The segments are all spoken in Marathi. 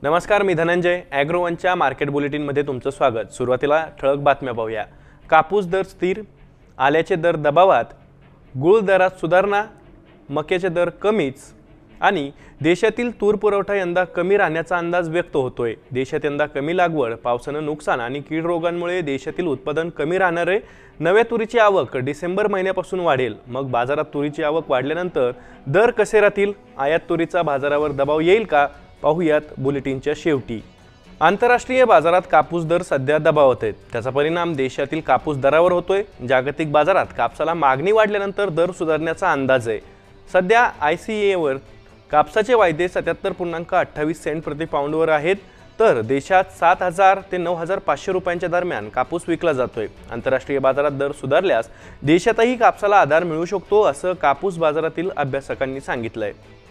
नमस्कार, मी धनंजय. ॲग्रोवनच्या मार्केट बुलेटिनमध्ये तुमचं स्वागत. सुरुवातीला ठळक बातम्या पाहूया. कापूस दर स्थिर, आल्याचे दर दबावात, गूळ दरात सुधारणा, मक्याचे दर कमीच आणि देशातील तूर पुरवठा यंदा कमी राहण्याचा अंदाज व्यक्त होतोय. देशात यंदा कमी लागवड, पावसानं नुकसान आणि कीड रोगांमुळे देशातील उत्पादन कमी राहणार आहे. नव्या तुरीची आवक डिसेंबर महिन्यापासून वाढेल. मग बाजारात तुरीची आवक वाढल्यानंतर दर कसे राहतील? आयात तुरीचा बाजारावर दबाव येईल का? पाहूयात बुलेटिनच्या शेवटी. आंतरराष्ट्रीय बाजारात कापूस दर सध्या दबावात आहेत. त्याचा परिणाम देशातील कापूस दरावर होतोय. जागतिक बाजारात कापसाला मागणी वाढल्यानंतर दर सुधारण्याचा अंदाज आहे. सध्या ICA वर कापसाचे वायदे 77.28 सेंट प्रति पाऊंडवर आहेत, तर देशात 7,000 ते 9,500 रुपयांच्या दरम्यान कापूस विकला जातोय. आंतरराष्ट्रीय बाजारात दर सुधारल्यास देशातही कापसाला आधार मिळू शकतो, असं कापूस बाजारातील अभ्यासकांनी सांगितलंय.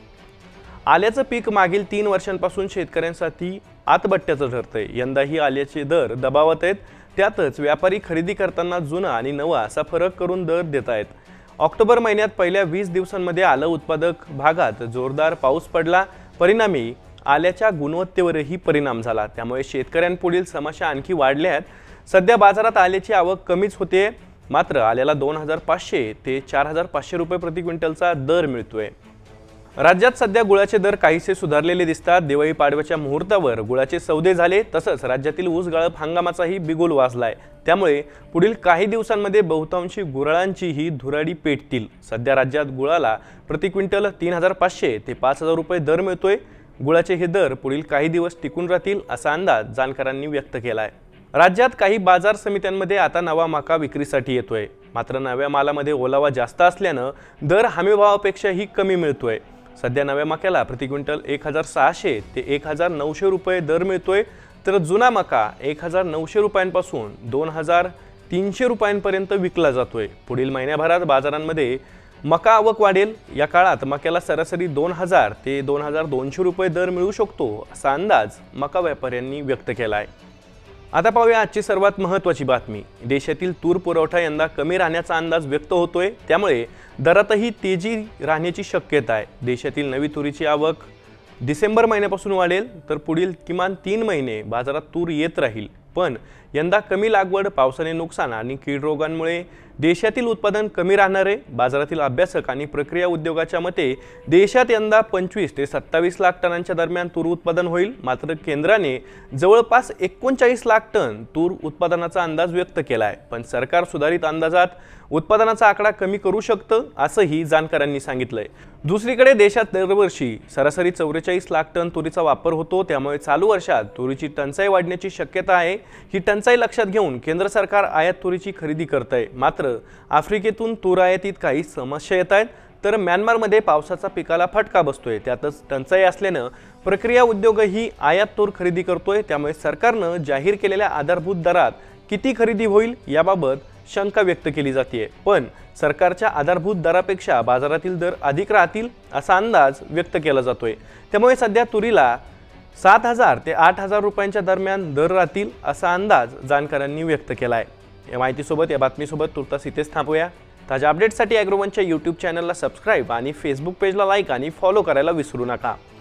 आल्याचं पीक मागील 3 वर्षांपासून शेतकऱ्यांसाठी आतबट्ट्याचं ठरतंय. यंदाही आल्याचे दर दबावात आहेत. त्यातच व्यापारी खरेदी करताना जुना आणि नवा असा फरक करून दर देत आहेत. ऑक्टोबर महिन्यात पहिल्या 20 दिवसांमध्ये आलं उत्पादक भागात जोरदार पाऊस पडला. परिणामी आल्याच्या गुणवत्तेवरही परिणाम झाला. त्यामुळे शेतकऱ्यांपुढील समस्या आणखी वाढल्या आहेत. सध्या बाजारात आल्याची आवक कमीच होते, मात्र आल्याला 2,500 ते 4,500 रुपये प्रति क्विंटलचा दर मिळतोय. राज्यात सध्या गुळाचे दर काहीसे सुधारलेले दिसतात. दिवाळी पाडव्याच्या मुहूर्तावर गुळाचे सौदे झाले. तसंच राज्यातील ऊस गाळप हंगामाचाही बिगुल वाजलाय. त्यामुळे पुढील काही दिवसांमध्ये बहुतांशी गुराळांचीही धुराडी पेटतील. सध्या राज्यात गुळाला प्रति क्विंटल 3,500 ते 5,000 रुपये दर मिळतोय. गुळाचे हे दर पुढील काही दिवस टिकून राहतील असा अंदाज जाणकारांनी व्यक्त केलाय. राज्यात काही बाजार समित्यांमध्ये आता नवा मका विक्रीसाठी येतोय. मात्र नव्या मालामध्ये ओलावा जास्त असल्यानं दर हमीभावापेक्षाही कमी मिळतोय. सध्या नव्या मक्याला प्रति क्विंटल 1,600 ते 1,900 रुपये दर मिळतोय, तर जुना मका 1,900 रुपयांपासून 2,300 रुपयांपर्यंत विकला जातोय. पुढील महिन्याभरात बाजारांमध्ये मका आवक वाढेल. या काळात मक्याला सरासरी 2,000 ते 2,200 रुपये दर मिळू शकतो, असा अंदाज मका व्यापाऱ्यांनी व्यक्त केला आहे. आता पाहूया आजची सर्वात महत्त्वाची बातमी. देशातील तूर पुरवठा यंदा कमी राहण्याचा अंदाज व्यक्त होतोय. त्यामुळे दरातही तेजी राहण्याची शक्यता आहे. देशातील नवी तुरीची आवक डिसेंबर महिन्यापासून वाढेल, तर पुढील किमान 3 महिने बाजारात तूर येत राहील. पण यंदा कमी लागवड, पावसाने नुकसान आणि कीड रोगांमुळे देशातील उत्पादन कमी राहणार आहे. बाजारातील अभ्यासक आणि प्रक्रिया उद्योगाच्या मते देशात यंदा 25 ते 27 लाख टनांच्या दरम्यान तूर उत्पादन होईल. मात्र केंद्राने जवळपास 39 लाख टन तूर उत्पादनाचा अंदाज व्यक्त केला आहे. पण सरकार सुधारित अंदाजात उत्पादनाचा आकडा कमी करू शकतं, असंही जाणकारांनी सांगितलंय. दुसरीकडे देशात दरवर्षी सरासरी 44 लाख टन तुरीचा वापर होतो. त्यामुळे चालू वर्षात तुरीची टंचाई वाढण्याची शक्यता आहे. ही टंचाई लक्षात घेऊन केंद्र सरकार आयात तुरीची खरेदी करतंय. मात्र आफ्रिकेतून तूर आयातीत काही समस्या येत आहेत, तर म्यानमारमध्ये पावसाचा पिकाला फटका बसतोय. त्यातच टंचाई असल्यानं प्रक्रिया उद्योगही आयात तूर खरेदी करतोय. त्यामुळे सरकारनं जाहीर केलेल्या आधारभूत दरात किती खरेदी होईल याबाबत शंका व्यक्त केली जाते. पण सरकारच्या आधारभूत दरापेक्षा बाजारातील दर अधिक राहतील असा अंदाज व्यक्त केला जातोय. त्यामुळे सध्या तुरीला 7,000 ते 8,000 रुपयांच्या दरम्यान दर राहतील असा अंदाज जाणकारांनी व्यक्त केला आहे. या माहितीसोबत या बातमीसोबत तुर्तास इथेच थांबूया. ताज्या अपडेट्ससाठी ॲग्रोवनच्या YouTube चॅनलला सबस्क्राईब आणि फेसबुक पेजला लाईक आणि फॉलो करायला विसरू नका.